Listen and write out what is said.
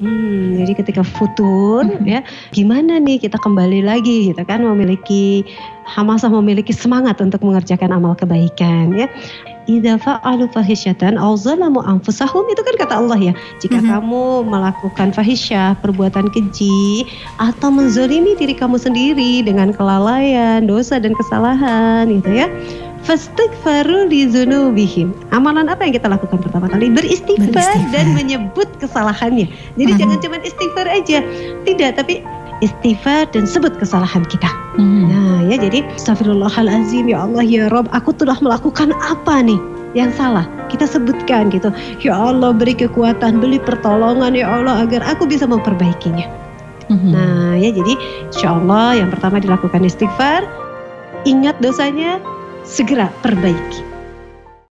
Jadi ketika futur ya, gimana nih kita kembali lagi gitu kan, memiliki hamasah, memiliki semangat untuk mengerjakan amal kebaikan ya. Idza fa'alu fahisyatan aw zalamu anfusahum, itu kan kata Allah ya. Jika kamu melakukan fahisyah, perbuatan keji, atau menzalimi diri kamu sendiri dengan kelalaian, dosa dan kesalahan gitu ya. Fastaghfaru li dzunubihim. Amalan apa yang kita lakukan pertama kali? Beristighfar dan menyebut kesalahannya. Jadi jangan cuma istighfar aja. Tidak, tapi istighfar dan sebut kesalahan kita. Nah ya, jadi astagfirullahalazim, ya Allah ya Rob, aku telah melakukan apa nih yang salah, kita sebutkan gitu. Ya Allah, beri kekuatan, beri pertolongan ya Allah agar aku bisa memperbaikinya. Nah ya, jadi insya Allah yang pertama dilakukan istighfar, ingat dosanya, segera perbaiki.